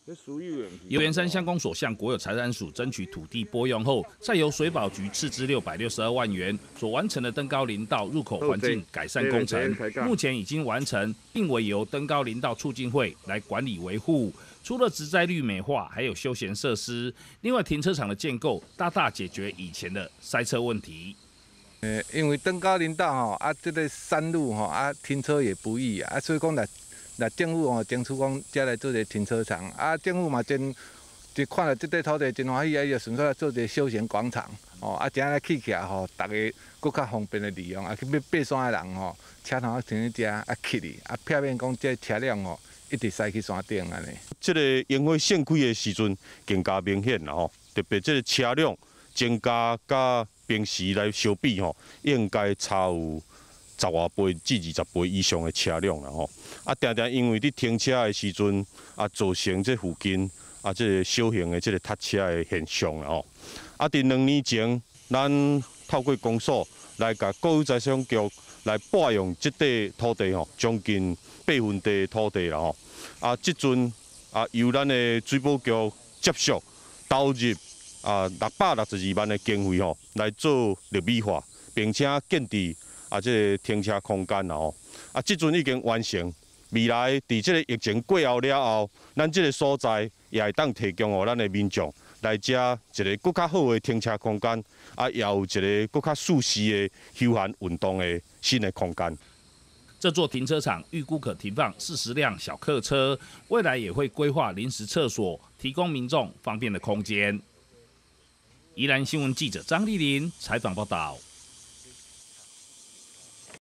油源山乡公所向国有财产署争取土地拨用后，再由水保局斥资662万元所完成的登高林道入口环境改善工程，目前已经完成，并委由登高林道促进会来管理维护。除了植栽绿美化，还有休闲设施。另外，停车场的建构大大解决以前的塞车问题。 因为登高林道这个山路停车也不易所以讲来政府争取讲才来做一个停车场政府嘛就看到这块土地真欢喜就顺便来做一个休闲广场这样来起起来大家更较方便的利用去要爬山的人车头停喺遮起哩避免讲这车辆一直驶去山顶安尼。 这个烟火盛开的时阵更加明显啦特别这个车辆增加甲平时来相比应该差有10外倍至20倍以上的车辆啦常常因为你停车的时阵造成这附近这个小型的这个塞车的现象啦伫2年前，咱透过公所来甲国有财产局来拨用这块土地将近8分地土地啦即阵由咱的水保局接续投入662万的经费来做绿美化，并且建置这个停车空间啦即阵已经完成。未来伫这个疫情过后了后，咱这个所在也会当提供予咱的民众来遮一个更较好的停车空间也有一个更较舒适的休闲运动的新的空间。 这座停车场预估可停放40辆小客车，未来也会规划临时厕所，提供民众方便的空间。宜兰新闻记者张丽玲采访报道。